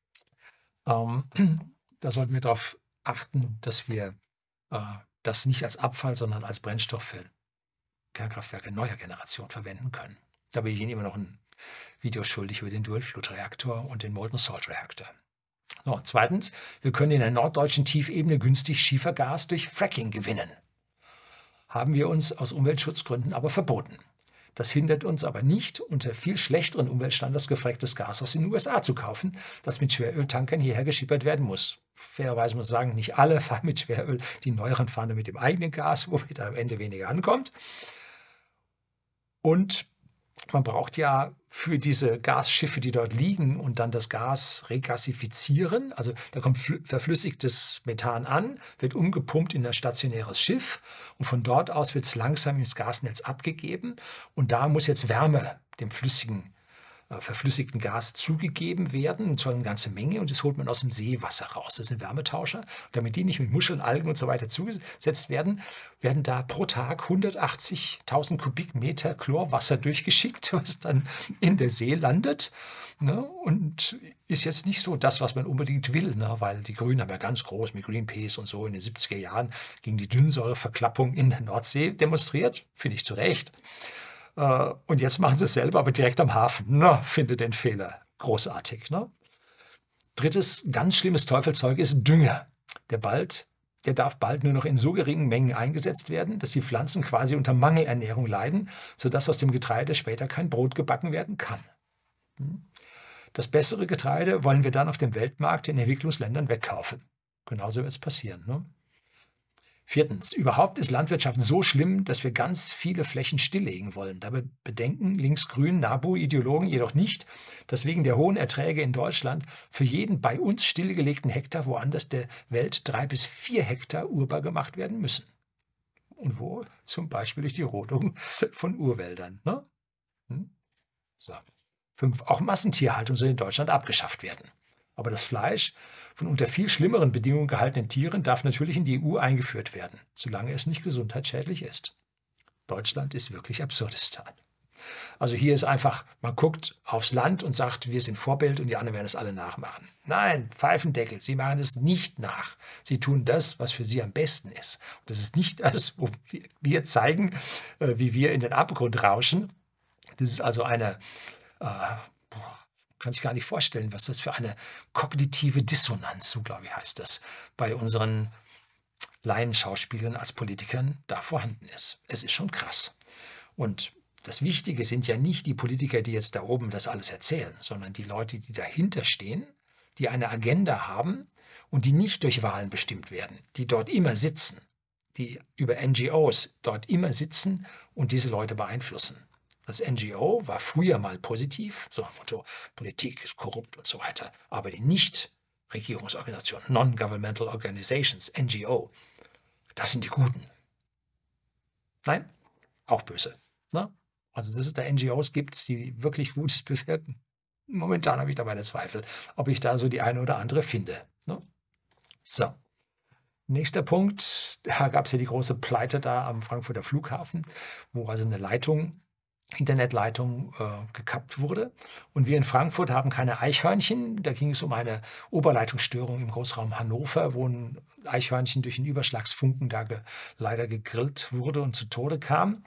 Ähm, da sollten wir darauf achten, dass wir äh, das nicht als Abfall, sondern als Brennstoff für Kernkraftwerke neuer Generation verwenden können. Da bin ich Ihnen immer noch ein Video schuldig über den Dual-Fluid-Reaktor und den Molten-Salt-Reaktor. So, zweitens, wir können in der norddeutschen Tiefebene günstig Schiefergas durch Fracking gewinnen. Haben wir uns aus Umweltschutzgründen aber verboten. Das hindert uns aber nicht, unter viel schlechteren Umweltstandards gefracktes Gas aus den U S A zu kaufen, das mit Schweröltankern hierher geschippert werden muss. Fairerweise muss man sagen, nicht alle fahren mit Schweröl, die neueren fahren mit dem eigenen Gas, womit am Ende weniger ankommt. Und man braucht ja für diese Gasschiffe, die dort liegen und dann das Gas regasifizieren, also da kommt verflüssigtes Methan an, wird umgepumpt in ein stationäres Schiff und von dort aus wird es langsam ins Gasnetz abgegeben und da muss jetzt Wärme dem flüssigen, äh, verflüssigten Gas zugegeben werden, und zwar eine ganze Menge, und das holt man aus dem Seewasser raus. Das sind Wärmetauscher. Und damit die nicht mit Muscheln, Algen und so weiter zugesetzt werden, werden da pro Tag hundertachtzigtausend Kubikmeter Chlorwasser durchgeschickt, was dann in der See landet. Ne? Und ist jetzt nicht so das, was man unbedingt will, ne? Weil die Grünen haben ja ganz groß mit Greenpeace und so in den siebziger Jahren gegen die Dünnsäureverklappung in der Nordsee demonstriert. Finde ich zu Recht. Und jetzt machen sie es selber, aber direkt am Hafen. Na, finde den Fehler. Großartig. Ne? Drittes ganz schlimmes Teufelszeug ist Dünger. Der, bald, der darf bald nur noch in so geringen Mengen eingesetzt werden, dass die Pflanzen quasi unter Mangelernährung leiden, sodass aus dem Getreide später kein Brot gebacken werden kann. Das bessere Getreide wollen wir dann auf dem Weltmarkt in Entwicklungsländern wegkaufen. Genauso wird es passieren. Ne? Viertens, überhaupt ist Landwirtschaft so schlimm, dass wir ganz viele Flächen stilllegen wollen. Dabei bedenken linksgrün NABU-Ideologen jedoch nicht, dass wegen der hohen Erträge in Deutschland für jeden bei uns stillgelegten Hektar woanders der Welt drei bis vier Hektar urbar gemacht werden müssen. Und wo? Zum Beispiel durch die Rodung von Urwäldern. Ne? Hm? So. Fünf, auch Massentierhaltung soll in Deutschland abgeschafft werden. Aber das Fleisch von unter viel schlimmeren Bedingungen gehaltenen Tieren darf natürlich in die E U eingeführt werden, solange es nicht gesundheitsschädlich ist. Deutschland ist wirklich Absurdistan. Also hier ist einfach, man guckt aufs Land und sagt, wir sind Vorbild und die anderen werden es alle nachmachen. Nein, Pfeifendeckel, sie machen es nicht nach. Sie tun das, was für sie am besten ist. Und das ist nicht das, wo wir zeigen, äh, wie wir in den Abgrund rauschen. Das ist also eine, äh, kann sich gar nicht vorstellen, was das für eine kognitive Dissonanz, so glaube ich heißt das, bei unseren Laienschauspielern als Politikern da vorhanden ist. Es ist schon krass. Und das Wichtige sind ja nicht die Politiker, die jetzt da oben das alles erzählen, sondern die Leute, die dahinter stehen, die eine Agenda haben und die nicht durch Wahlen bestimmt werden, die dort immer sitzen, die über N G Os dort immer sitzen und diese Leute beeinflussen. Das N G O war früher mal positiv, so ein Motto, Politik ist korrupt und so weiter, aber die Nichtregierungsorganisationen, Non-Governmental Organizations, N G O, das sind die Guten. Nein, auch böse. Ne? Also dass es da N G Os gibt, die wirklich Gutes bewirken. Momentan habe ich da meine Zweifel, ob ich da so die eine oder andere finde. Ne? So, nächster Punkt, da gab es ja die große Pleite da am Frankfurter Flughafen, wo also eine Leitung, Internetleitung äh, gekappt wurde. Und wir in Frankfurt haben keine Eichhörnchen. Da ging es um eine Oberleitungsstörung im Großraum Hannover, wo ein Eichhörnchen durch einen Überschlagsfunken da ge leider gegrillt wurde und zu Tode kam.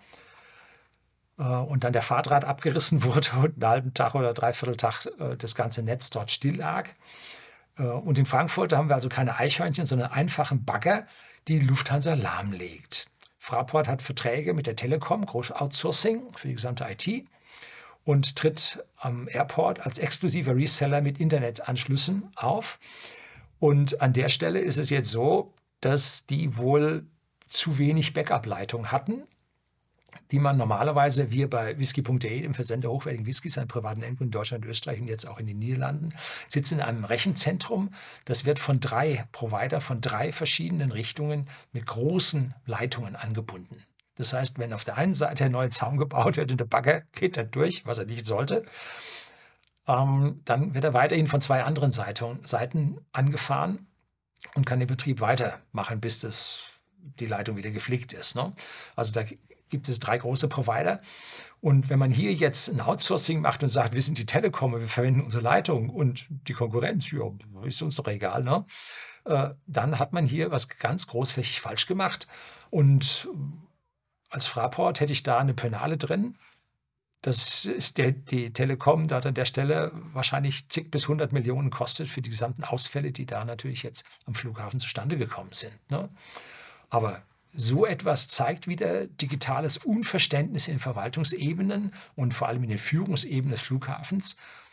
Und dann der Fahrdraht abgerissen wurde und einen halben Tag oder dreiviertel Tag das ganze Netz dort still lag. Und in Frankfurt haben wir also keine Eichhörnchen, sondern einfachen Bagger, die die Lufthansa lahmlegt. Fraport hat Verträge mit der Telekom, Groß Outsourcing für die gesamte I T und tritt am Airport als exklusiver Reseller mit Internetanschlüssen auf. Und an der Stelle ist es jetzt so, dass die wohl zu wenig Backup-Leitung hatten, die man normalerweise, wir bei whisky punkt de, dem Versender hochwertigen Whiskys, einem privaten Endkunden in Deutschland, Österreich und jetzt auch in den Niederlanden, sitzen in einem Rechenzentrum. Das wird von drei Provider, von drei verschiedenen Richtungen mit großen Leitungen angebunden. Das heißt, wenn auf der einen Seite ein neuer Zaun gebaut wird und der Bagger geht da durch, was er nicht sollte, ähm, dann wird er weiterhin von zwei anderen Seiten, Seiten angefahren und kann den Betrieb weitermachen, bis das, die Leitung wieder geflickt ist. Ne? Also da gibt es drei große Provider. Und wenn man hier jetzt ein Outsourcing macht und sagt, wir sind die Telekom, wir verwenden unsere Leitung und die Konkurrenz, ja, ist uns doch egal, ne? Äh, dann hat man hier was ganz großflächig falsch gemacht. Und als Fraport hätte ich da eine Penale drin. Das ist der, die Telekom, da hat an der Stelle wahrscheinlich zig bis hundert Millionen kostet für die gesamten Ausfälle, die da natürlich jetzt am Flughafen zustande gekommen sind. Ne? Aber so etwas zeigt wieder digitales Unverständnis in Verwaltungsebenen und vor allem in den Führungsebenen des Flughafens,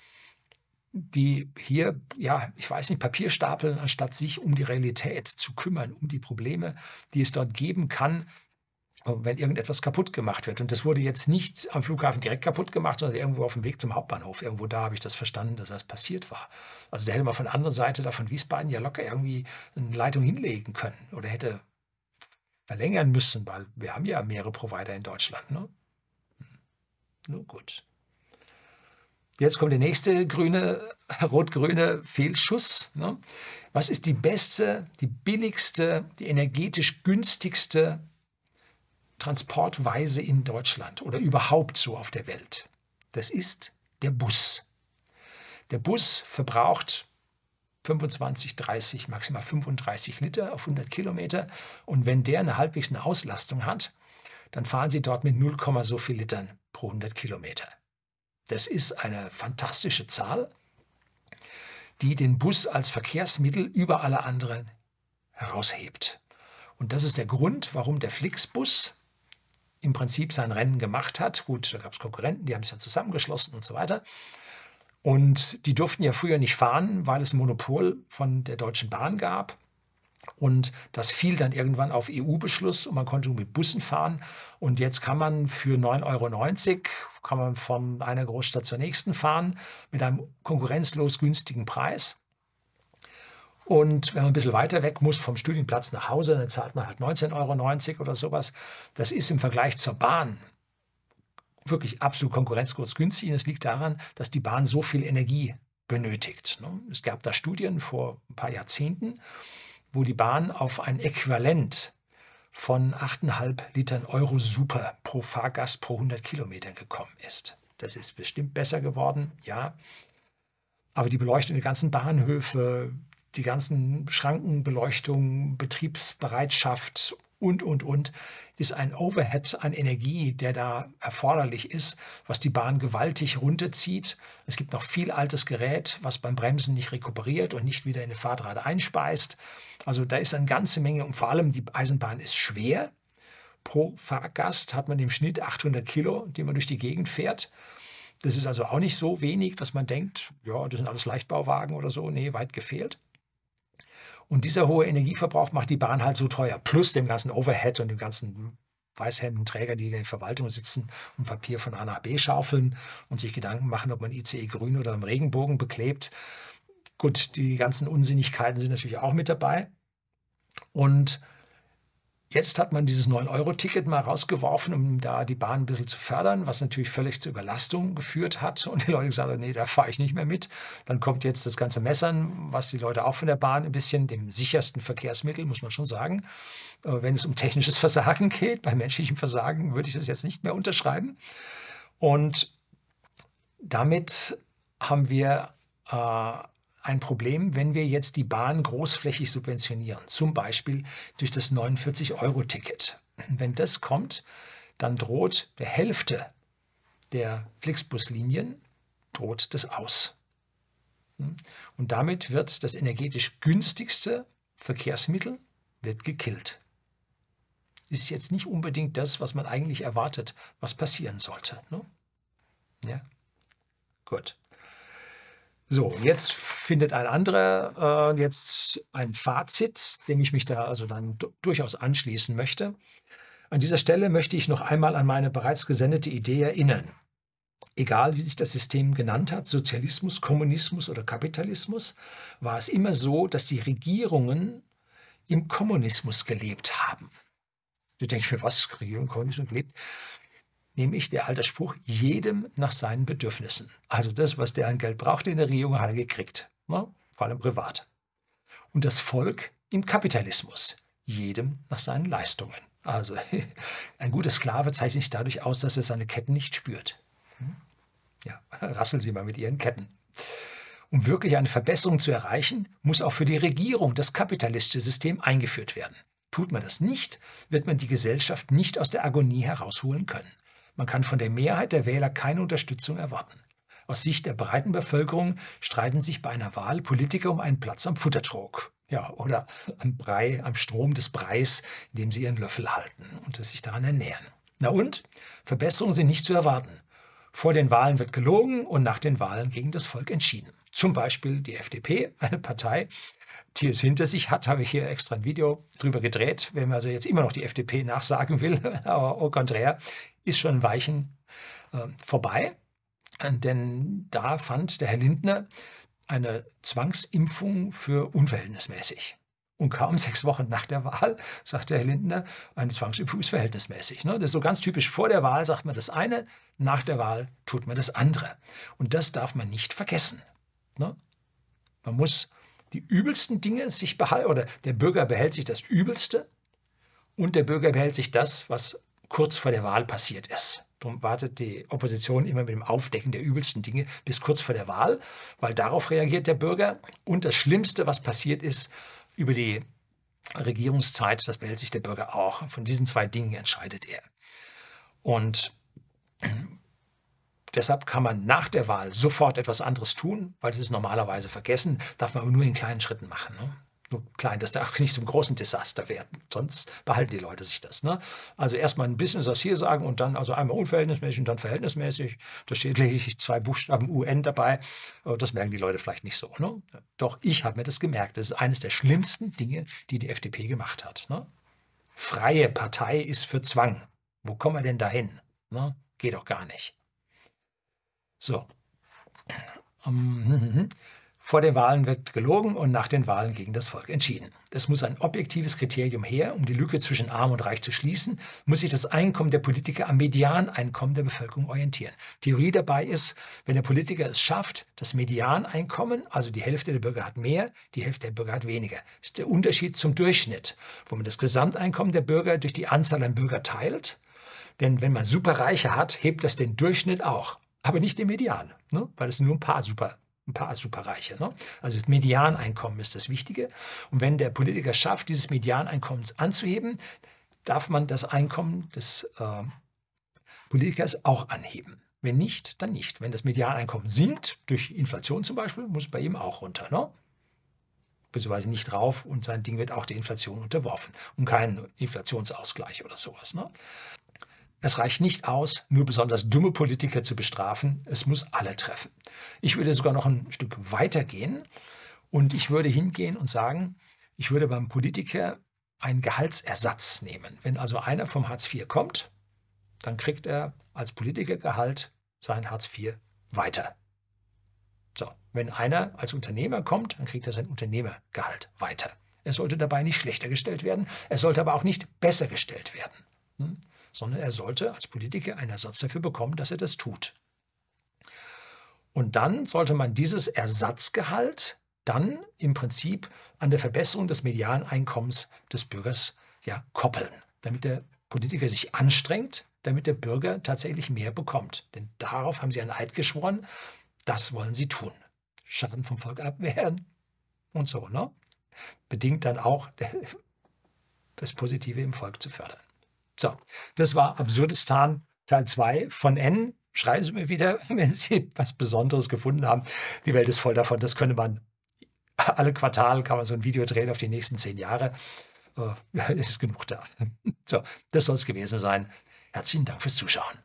die hier, ja, ich weiß nicht, Papier stapeln, anstatt sich um die Realität zu kümmern, um die Probleme, die es dort geben kann, wenn irgendetwas kaputt gemacht wird. Und das wurde jetzt nicht am Flughafen direkt kaputt gemacht, sondern irgendwo auf dem Weg zum Hauptbahnhof. Irgendwo da habe ich das verstanden, dass das passiert war. Also da hätte man von der anderen Seite, da von Wiesbaden, ja locker irgendwie eine Leitung hinlegen können oder hätte verlängern müssen, weil wir haben ja mehrere Provider in Deutschland. Ne? Nur gut. Jetzt kommt der nächste grüne, rot-grüne Fehlschuss. Ne? Was ist die beste, die billigste, die energetisch günstigste Transportweise in Deutschland oder überhaupt so auf der Welt? Das ist der Bus. Der Bus verbraucht fünfundzwanzig, dreißig, maximal fünfunddreißig Liter auf hundert Kilometer. Und wenn der eine halbwegs eine Auslastung hat, dann fahren Sie dort mit null, so viel Litern pro hundert Kilometer. Das ist eine fantastische Zahl, die den Bus als Verkehrsmittel über alle anderen heraushebt. Und das ist der Grund, warum der Flixbus im Prinzip sein Rennen gemacht hat. Gut, da gab es Konkurrenten, die haben sich dann zusammengeschlossen und so weiter. Und die durften ja früher nicht fahren, weil es ein Monopol von der Deutschen Bahn gab. Und das fiel dann irgendwann auf E U-Beschluss und man konnte nur mit Bussen fahren. Und jetzt kann man für neun Euro neunzig kann man von einer Großstadt zur nächsten fahren mit einem konkurrenzlos günstigen Preis. Und wenn man ein bisschen weiter weg muss vom Studienplatz nach Hause, dann zahlt man halt neunzehn Euro neunzig oder sowas. Das ist im Vergleich zur Bahn wirklich absolut konkurrenzlos günstig. Und es liegt daran, dass die Bahn so viel Energie benötigt. Es gab da Studien vor ein paar Jahrzehnten, wo die Bahn auf ein Äquivalent von acht Komma fünf Litern Euro Super pro Fahrgast pro hundert Kilometern gekommen ist. Das ist bestimmt besser geworden, ja. Aber die Beleuchtung der ganzen Bahnhöfe, die ganzen Schrankenbeleuchtung, Betriebsbereitschaft und, und, und, ist ein Overhead an Energie, der da erforderlich ist, was die Bahn gewaltig runterzieht. Es gibt noch viel altes Gerät, was beim Bremsen nicht rekuperiert und nicht wieder in eine Fahrdraht einspeist. Also da ist eine ganze Menge und vor allem die Eisenbahn ist schwer. Pro Fahrgast hat man im Schnitt achthundert Kilo, die man durch die Gegend fährt. Das ist also auch nicht so wenig, dass man denkt, ja, das sind alles Leichtbauwagen oder so. Nee, weit gefehlt. Und dieser hohe Energieverbrauch macht die Bahn halt so teuer. Plus dem ganzen Overhead und dem ganzen Weißhemdenträger, die in der Verwaltung sitzen und Papier von A nach B schaufeln und sich Gedanken machen, ob man I C E grün oder im Regenbogen beklebt. Gut, die ganzen Unsinnigkeiten sind natürlich auch mit dabei. Und jetzt hat man dieses neun Euro Ticket mal rausgeworfen, um da die Bahn ein bisschen zu fördern, was natürlich völlig zur Überlastung geführt hat. Und die Leute gesagt haben, nee, da fahre ich nicht mehr mit. Dann kommt jetzt das ganze Messern, was die Leute auch von der Bahn ein bisschen, dem sichersten Verkehrsmittel, muss man schon sagen. Wenn es um technisches Versagen geht, bei menschlichem Versagen würde ich das jetzt nicht mehr unterschreiben. Und damit haben wir äh, ein Problem, wenn wir jetzt die Bahn großflächig subventionieren, zum Beispiel durch das neunundvierzig Euro Ticket. Wenn das kommt, dann droht der Hälfte der Flixbuslinien droht das aus. Und damit wird das energetisch günstigste Verkehrsmittel wird gekillt. Ist jetzt nicht unbedingt das, was man eigentlich erwartet, was passieren sollte. Ne? Ja, gut. So, jetzt findet ein anderer äh, jetzt ein Fazit, dem ich mich da also dann durchaus anschließen möchte. An dieser Stelle möchte ich noch einmal an meine bereits gesendete Idee erinnern. Egal wie sich das System genannt hat, Sozialismus, Kommunismus oder Kapitalismus, war es immer so, dass die Regierungen im Kommunismus gelebt haben. Du denkst mir, was, Regierung, Kommunismus gelebt? Nämlich der alte Spruch, jedem nach seinen Bedürfnissen. Also das, was der an Geld brauchte in der Regierung, hat er gekriegt, ne? Vor allem privat. Und das Volk im Kapitalismus, jedem nach seinen Leistungen. Also ein guter Sklave zeichnet sich dadurch aus, dass er seine Ketten nicht spürt. Ja, rasseln Sie mal mit Ihren Ketten. Um wirklich eine Verbesserung zu erreichen, muss auch für die Regierung das kapitalistische System eingeführt werden. Tut man das nicht, wird man die Gesellschaft nicht aus der Agonie herausholen können. Man kann von der Mehrheit der Wähler keine Unterstützung erwarten. Aus Sicht der breiten Bevölkerung streiten sich bei einer Wahl Politiker um einen Platz am Futtertrog. Ja, oder am Brei, am Strom des Breis, in dem sie ihren Löffel halten und sich daran ernähren. Na und? Verbesserungen sind nicht zu erwarten. Vor den Wahlen wird gelogen und nach den Wahlen gegen das Volk entschieden. Zum Beispiel die F D P, eine Partei, die es hinter sich hat, habe ich hier extra ein Video drüber gedreht. Wenn man also jetzt immer noch die F D P nachsagen will, aber au contraire, ist schon ein Weichen äh, vorbei. Denn da fand der Herr Lindner eine Zwangsimpfung für unverhältnismäßig. Und kaum sechs Wochen nach der Wahl sagt der Herr Lindner, eine Zwangsimpfung ist verhältnismäßig. Ne? Das ist so ganz typisch. Vor der Wahl sagt man das eine, nach der Wahl tut man das andere. Und das darf man nicht vergessen. Ne? Man muss die übelsten Dinge sich behalten, oder der Bürger behält sich das Übelste und der Bürger behält sich das, was kurz vor der Wahl passiert ist. Darum wartet die Opposition immer mit dem Aufdecken der übelsten Dinge bis kurz vor der Wahl, weil darauf reagiert der Bürger. Und das Schlimmste, was passiert ist, über die Regierungszeit, das behält sich der Bürger auch. Von diesen zwei Dingen entscheidet er. Und deshalb kann man nach der Wahl sofort etwas anderes tun, weil das ist normalerweise vergessen, darf man aber nur in kleinen Schritten machen. Ne? Nur klein, dass der auch nicht zum großen Desaster wird. Sonst behalten die Leute sich das. Ne? Also erstmal ein bisschen was hier sagen und dann also einmal unverhältnismäßig und dann verhältnismäßig. Da steht lediglich zwei Buchstaben U N dabei. Das merken die Leute vielleicht nicht so. Ne? Doch ich habe mir das gemerkt. Das ist eines der schlimmsten Dinge, die die F D P gemacht hat. Ne? Freie Partei ist für Zwang. Wo kommen wir denn dahin? Ne? Geht doch gar nicht. So. Um, Vor den Wahlen wird gelogen und nach den Wahlen gegen das Volk entschieden. Es muss ein objektives Kriterium her, um die Lücke zwischen Arm und Reich zu schließen, muss sich das Einkommen der Politiker am Medianeinkommen der Bevölkerung orientieren. Theorie dabei ist, wenn der Politiker es schafft, das Medianeinkommen, also die Hälfte der Bürger hat mehr, die Hälfte der Bürger hat weniger, ist der Unterschied zum Durchschnitt, wo man das Gesamteinkommen der Bürger durch die Anzahl an Bürger teilt. Denn wenn man Superreiche hat, hebt das den Durchschnitt auch, aber nicht den Median, ne? Weil es nur ein paar Super Ein paar Superreiche. Ne? Also das Medianeinkommen ist das Wichtige. Und wenn der Politiker schafft, dieses Medianeinkommen anzuheben, darf man das Einkommen des äh, Politikers auch anheben. Wenn nicht, dann nicht. Wenn das Medianeinkommen sinkt, durch Inflation zum Beispiel, muss es bei ihm auch runter. Ne? Beziehungsweise nicht rauf und sein Ding wird auch der Inflation unterworfen. Und kein Inflationsausgleich oder sowas. Ne? Es reicht nicht aus, nur besonders dumme Politiker zu bestrafen. Es muss alle treffen. Ich würde sogar noch ein Stück weiter gehen und ich würde hingehen und sagen, ich würde beim Politiker einen Gehaltsersatz nehmen. Wenn also einer vom Hartz vier kommt, dann kriegt er als Politikergehalt sein Hartz vier weiter. So, wenn einer als Unternehmer kommt, dann kriegt er sein Unternehmergehalt weiter. Er sollte dabei nicht schlechter gestellt werden, er sollte aber auch nicht besser gestellt werden. Hm? Sondern er sollte als Politiker einen Ersatz dafür bekommen, dass er das tut. Und dann sollte man dieses Ersatzgehalt dann im Prinzip an der Verbesserung des Medianeinkommens des Bürgers ja, koppeln, damit der Politiker sich anstrengt, damit der Bürger tatsächlich mehr bekommt. Denn darauf haben sie einen Eid geschworen, das wollen sie tun. Schaden vom Volk abwehren und so, ne? Bedingt dann auch das Positive im Volk zu fördern. So, das war Absurdistan Teil zwei von N. Schreiben Sie mir wieder, wenn Sie was Besonderes gefunden haben. Die Welt ist voll davon. Das könnte man, alle Quartale kann man so ein Video drehen auf die nächsten zehn Jahre. Äh, ist genug da. So, das soll es gewesen sein. Herzlichen Dank fürs Zuschauen.